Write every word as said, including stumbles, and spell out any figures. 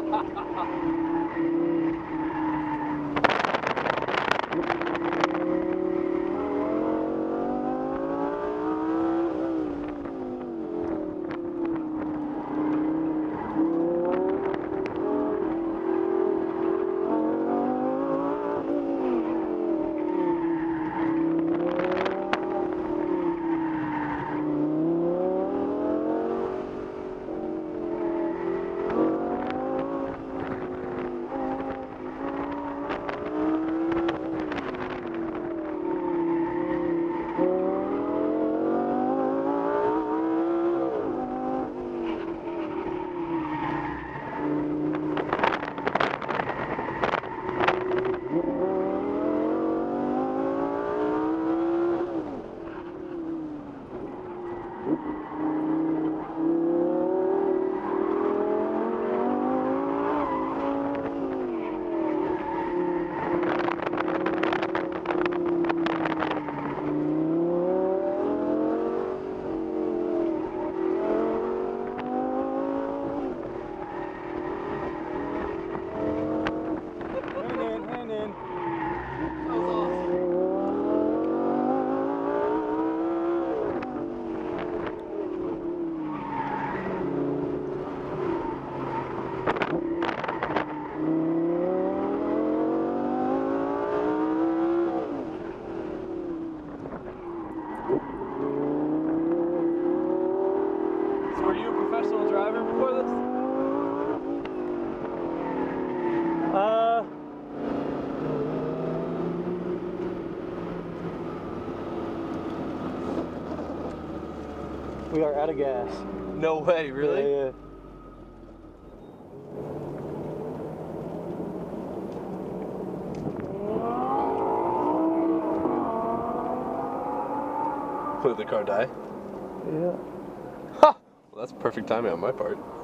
Were you a professional driver before this? Uh, we are out of gas. No way, really? Yeah, yeah. Did the car die? Yeah. Ha! Well, that's perfect timing on my part.